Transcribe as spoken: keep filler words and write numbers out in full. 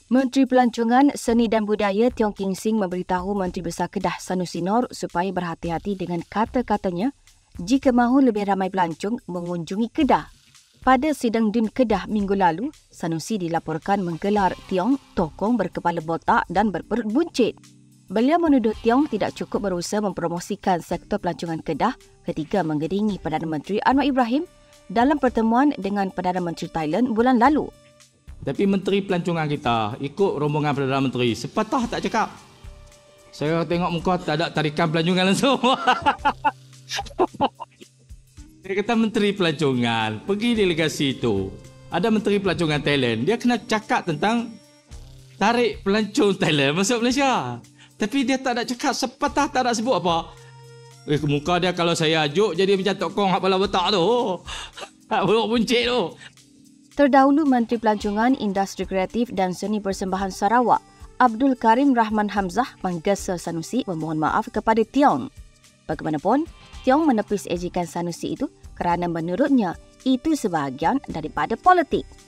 Menteri Pelancongan, Seni dan Budaya Tiong King Sing memberitahu Menteri Besar Kedah Sanusi Nor supaya berhati-hati dengan kata-katanya jika mahu lebih ramai pelancong mengunjungi Kedah. Pada sidang D U N Kedah minggu lalu, Sanusi dilaporkan menggelar Tiong tokong berkepala botak dan berperut buncit. Beliau menuduh Tiong tidak cukup berusaha mempromosikan sektor pelancongan Kedah ketika mengiringi Perdana Menteri Anwar Ibrahim dalam pertemuan dengan Perdana Menteri Thailand bulan lalu. Tapi Menteri Pelancongan kita ikut rombongan Perdana Menteri, sepatah tak cakap. Saya tengok muka tak ada tarikan pelancongan langsung. Dia kata Menteri Pelancongan, pergi delegasi itu. Ada Menteri Pelancongan Thailand, dia kena cakap tentang tarik pelancong Thailand masuk Malaysia. Tapi dia tak ada cakap, sepatah tak ada sebut apa. Eh, muka dia kalau saya ajuk jadi macam tokong hak bala betak tu. Hak buruk buncit tu. Terdahulu Menteri Pelancongan, Industri Kreatif dan Seni Persembahan Sarawak, Abdul Karim Rahman Hamzah menggesa Sanusi memohon maaf kepada Tiong. Bagaimanapun, Tiong menepis ejekan Sanusi itu kerana menurutnya itu sebahagian daripada politik.